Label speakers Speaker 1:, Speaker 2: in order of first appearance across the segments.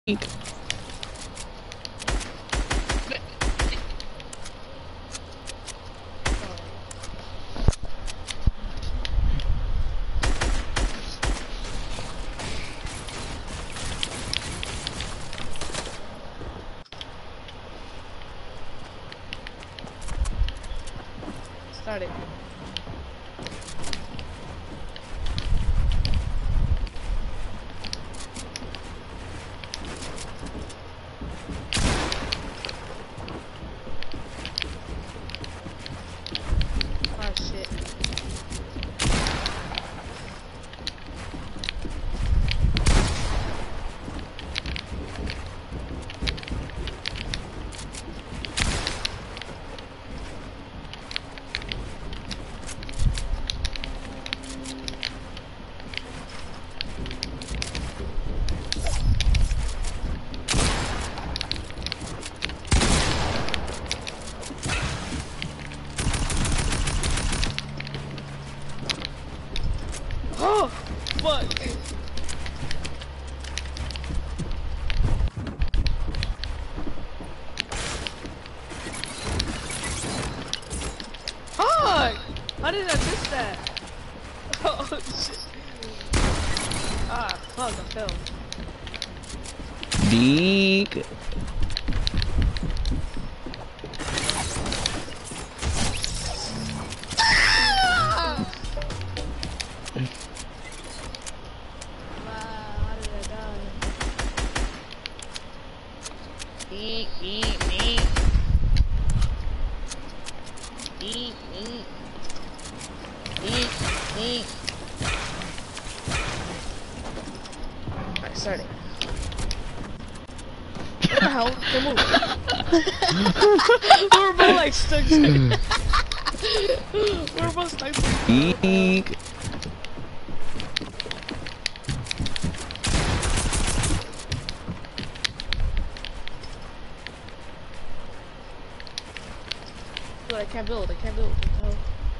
Speaker 1: Start it. Oh shit. Oh, fuck. Fuck! How did I miss that? Oh shit. Ah, fuck, I fell.
Speaker 2: Deek.
Speaker 1: Eat. Alright, starting. What the hell? Don't move. We're both like stuck together. We're both stuck together.
Speaker 2: Deek.
Speaker 1: Dude, I can't build. What the hell?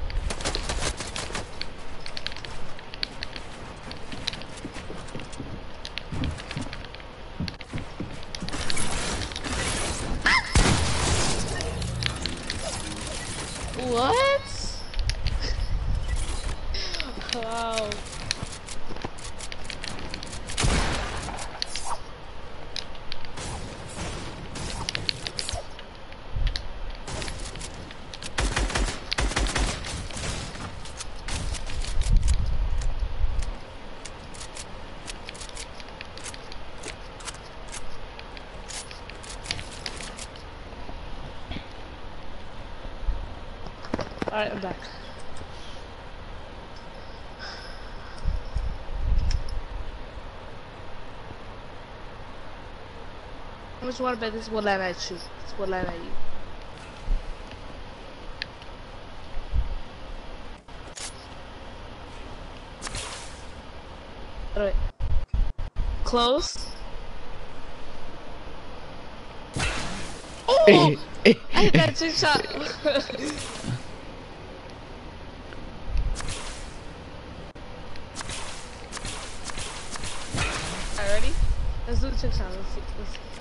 Speaker 1: What? Wow. Alright, I'm back. How much water bet this will land at you? This will land at you. Alright. Close. Oh! I hit that trick shot. Alright, ready? Let's do the trick shot. Let's see.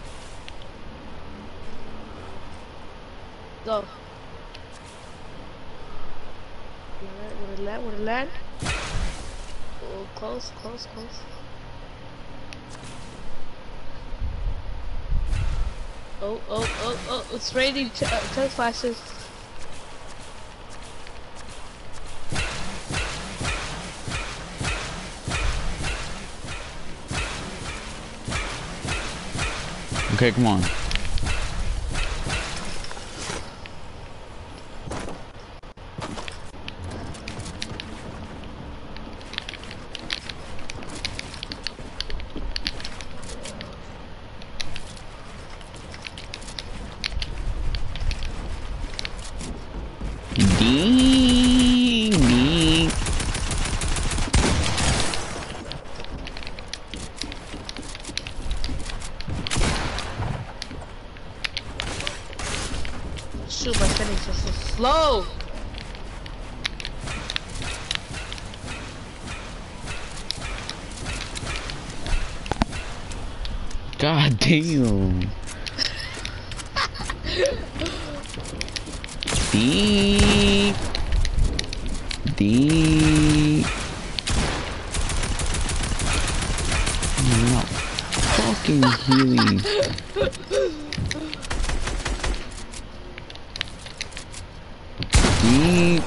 Speaker 1: Go. Alright, with a land. Oh, close. Oh, it's raining chest flashes.
Speaker 2: Okay, come on. Deek.
Speaker 1: Shoot, my settings are so slow.
Speaker 2: God Damn. Deep. Deep. I'm not fucking healing. Deep.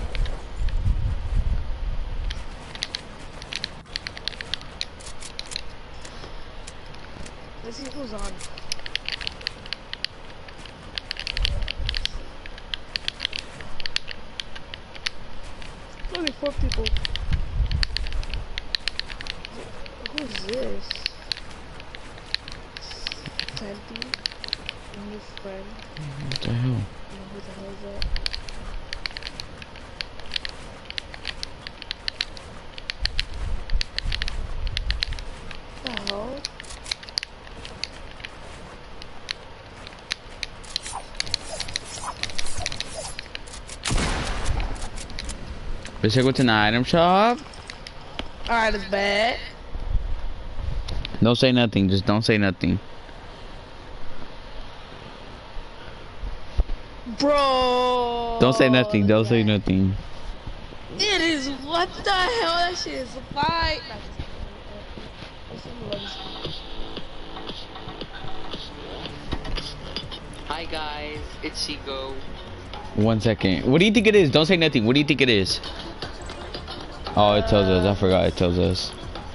Speaker 1: Let's see who's on. Only 4 people. Who's this? Sandy? A new friend?
Speaker 2: What the hell?
Speaker 1: Who the hell is that? The hell?
Speaker 2: Let's go to an item shop.
Speaker 1: Alright, it's bad.
Speaker 2: Don't say nothing. Just don't say nothing.
Speaker 1: Bro!
Speaker 2: Don't say nothing. Don't say nothing.
Speaker 1: It is, what the hell? That shit is fine.
Speaker 3: Hi guys, it's Seago.
Speaker 2: 1 second. What do you think it is? Don't say nothing. What do you think it is? Oh, it tells us. I forgot. It tells us.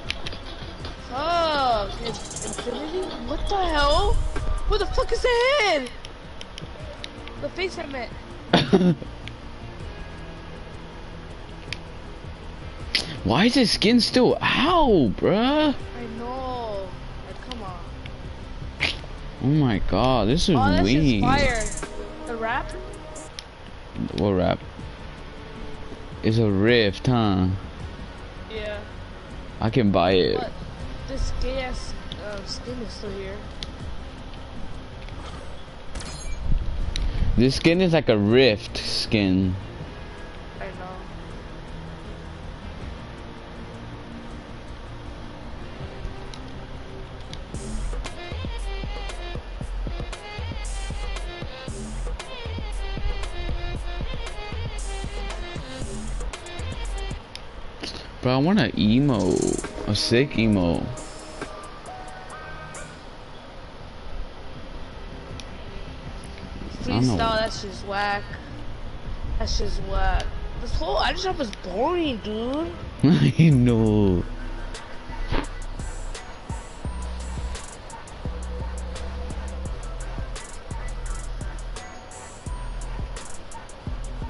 Speaker 1: Fuck. Infinity? What the hell? What the fuck is the head? The face I meant.
Speaker 2: Why is his skin still out, bruh?
Speaker 1: I know. Like, come on.
Speaker 2: Oh my god, this is
Speaker 1: Oh, that shit's
Speaker 2: weird.
Speaker 1: fire. The rap?
Speaker 2: What rap? It's a rift, huh?
Speaker 1: Yeah.
Speaker 2: I can buy it.
Speaker 1: But this gay ass skin is still here.
Speaker 2: This skin is like a rift skin.
Speaker 1: I know.
Speaker 2: Bro, I want an emo. A sick emo. don't know.
Speaker 1: Freestyle, that's just whack. That's just whack. This whole item shop is boring, dude.
Speaker 2: I know.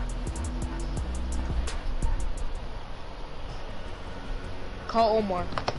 Speaker 1: Call Omar.